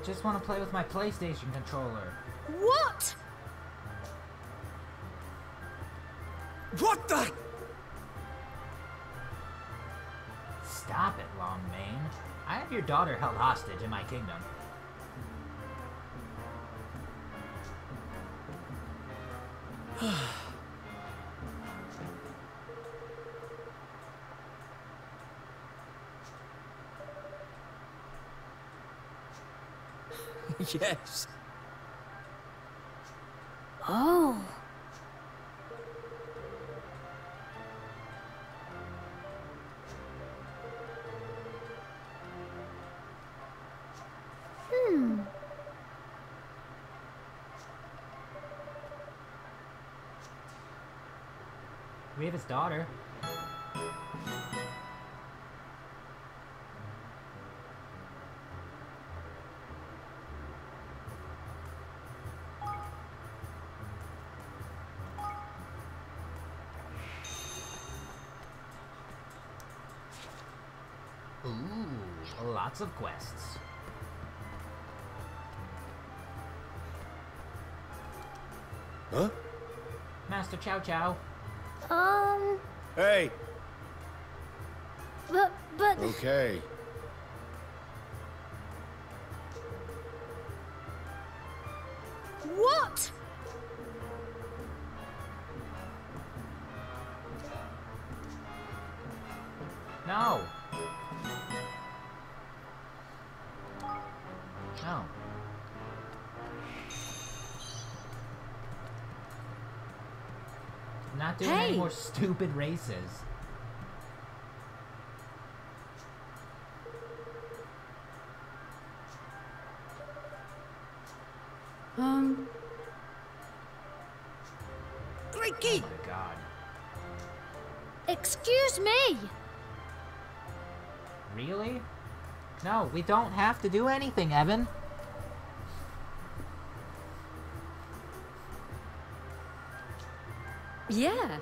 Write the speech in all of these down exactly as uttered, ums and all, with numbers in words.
just want to play with my PlayStation controller. What? What the? Stop it, Longmane. I have your daughter held hostage in my kingdom. Yes. Oh. Hmm. We have his daughter. Ooh, lots of quests. Huh? Master Chow Chow. Um. Hey. But but. Okay. What? No. No. Not doing Hey. any more stupid races. Um. Great Oh key. my god. Excuse me. Really? No, we don't have to do anything, Evan. Yeah.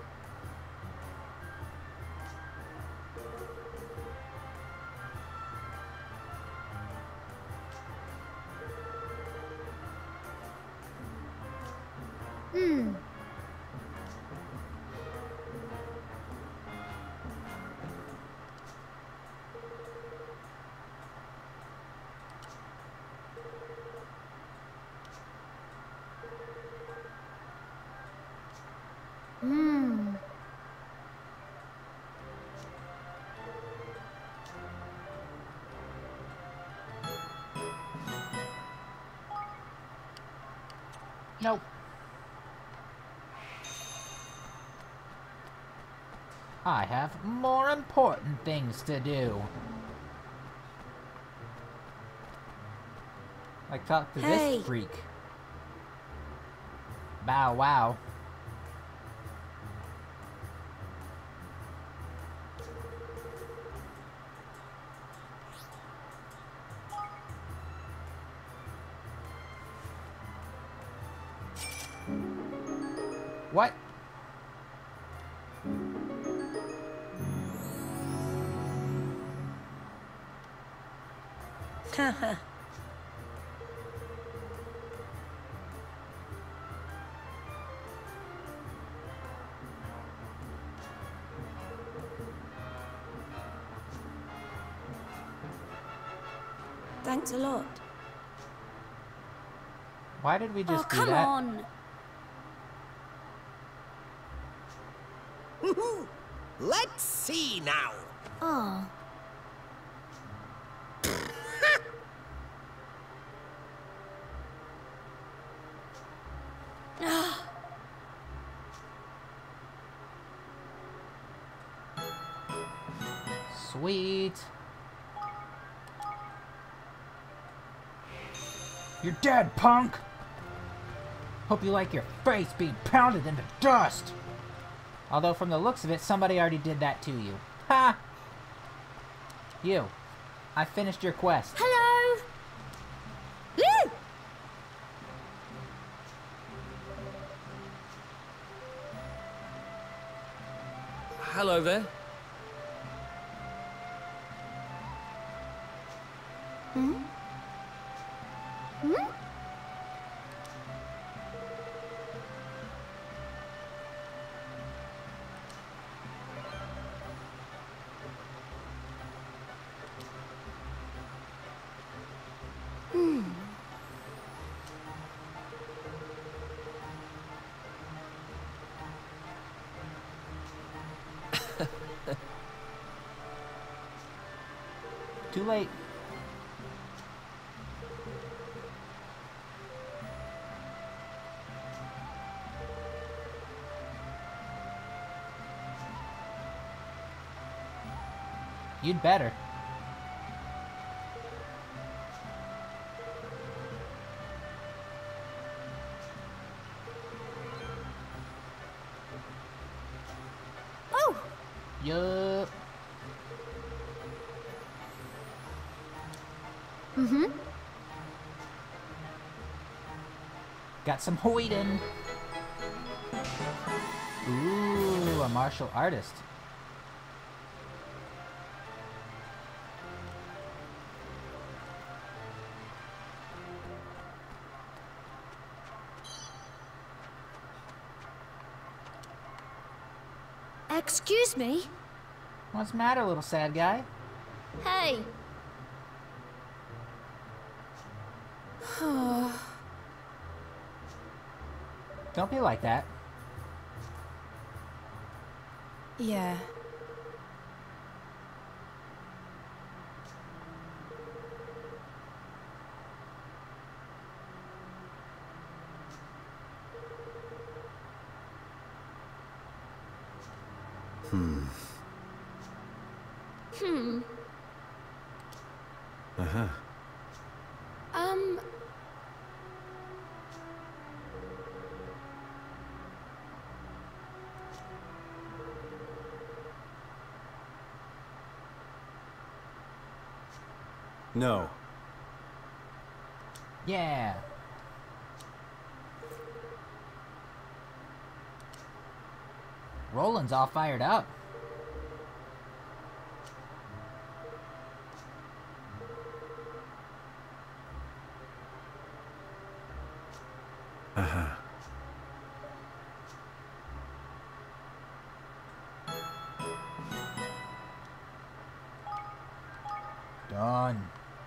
Hmm. Hmm. Nope. I have more important things to do. Like talk to Hey. this freak. Bow wow. What? Haha. Thanks a lot. Why did we just Oh, do come that? on. Let's see now. Oh. Sweet. You're dead, punk! Hope you like your face being pounded into dust! Although from the looks of it, somebody already did that to you. Ha! You. I finished your quest. Hello. Woo! Hello there. Hmm? Hmm? Hmm. Too late. You'd better. Oh! Yup. Mm-hmm. Got some hoiden. Ooh, a martial artist. Excuse me? What's the matter, little sad guy? Hey! Don't be like that. Yeah. Hmm. Hmm. Uh-huh. Um... No. Yeah. Roland's all fired up. Uh-huh. Done.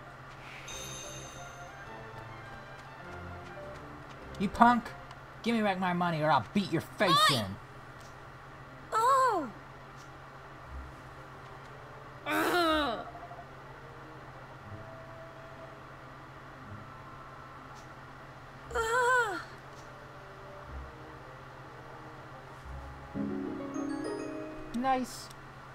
You punk! Give me back my money or I'll beat your face Oi! in. Oh! Ugh. Ah. Nice.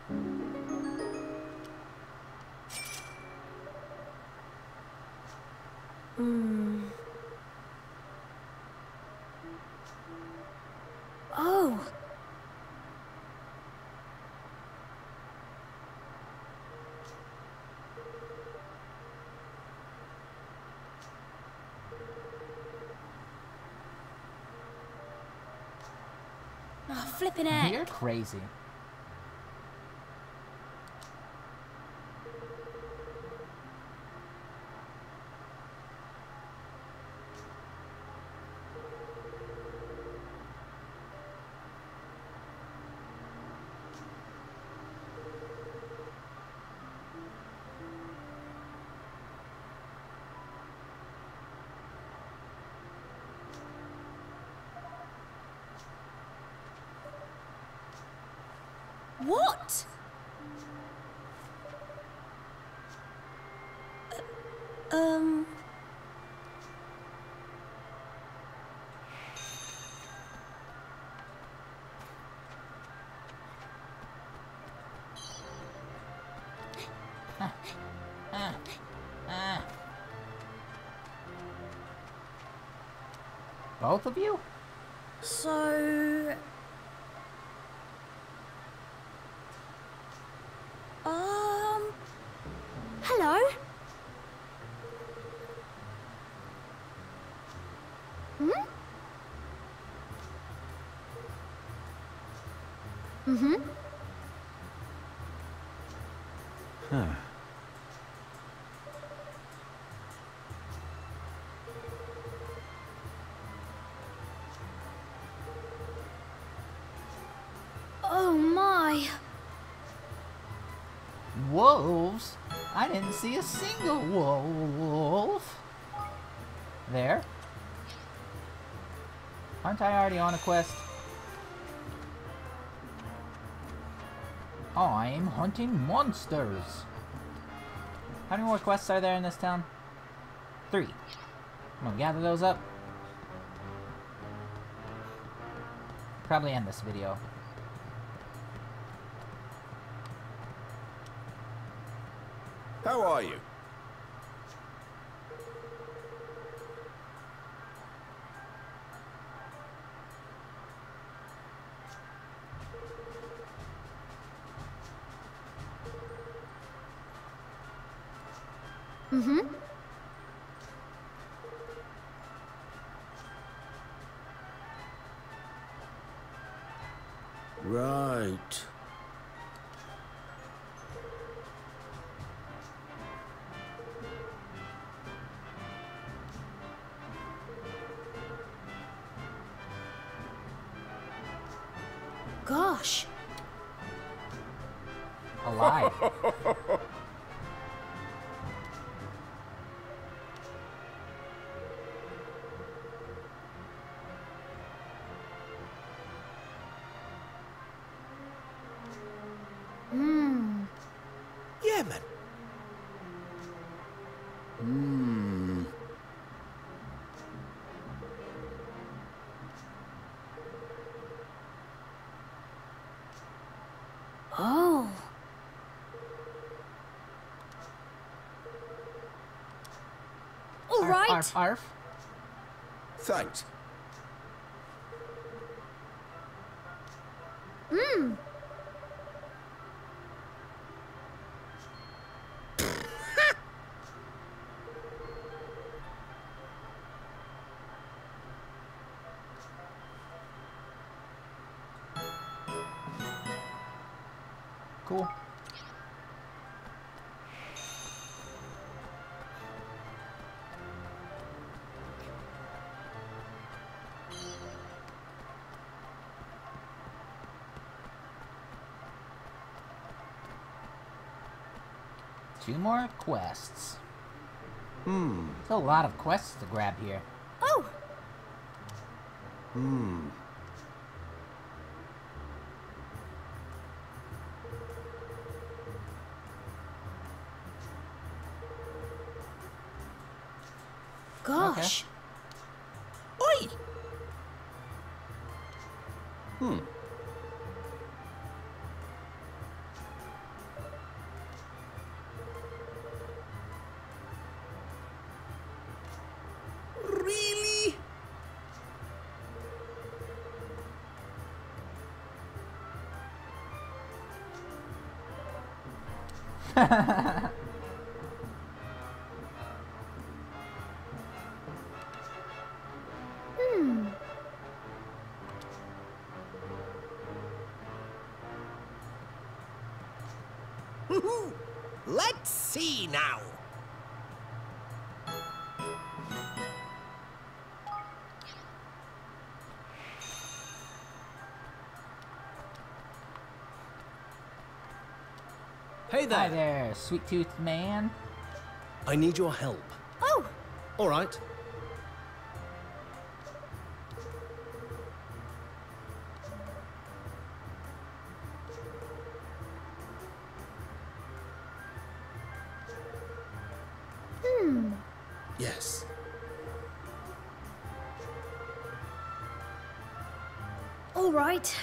Hmm. Oh. Oh, flipping heck. You're crazy. What? Uh, um... Uh, uh. Both of you? So... Um... Hello? Hmm? Mm-hmm. Huh. didn't see a single wolf. There. Aren't I already on a quest? I'm hunting monsters. How many more quests are there in this town? Three. I'm gonna gather those up. Probably end this video. How are you? Mm-hmm. Right. Gosh. Alive. Hmm. Yeah, man. Hmm. Oh. All right. Arf, arf, arf. Thanks. Hmm. Cool. Two more quests. Hmm. There's a lot of quests to grab here. Oh. Hmm. Gosh. Oi! Hmm. Really? Hmm. Let's see now. Hey there. Hi there, sweet tooth man. I need your help. Oh. All right. Hmm. Yes. All right.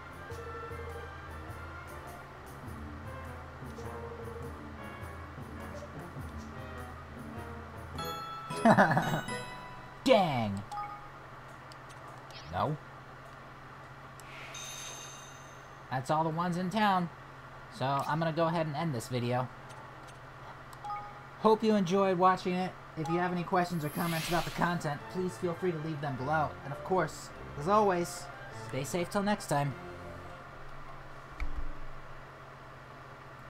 Dang. No. That's all the ones in town. So I'm gonna go ahead and end this video. Hope you enjoyed watching it. If you have any questions or comments about the content, please feel free to leave them below. And of course, as always, stay safe till next time.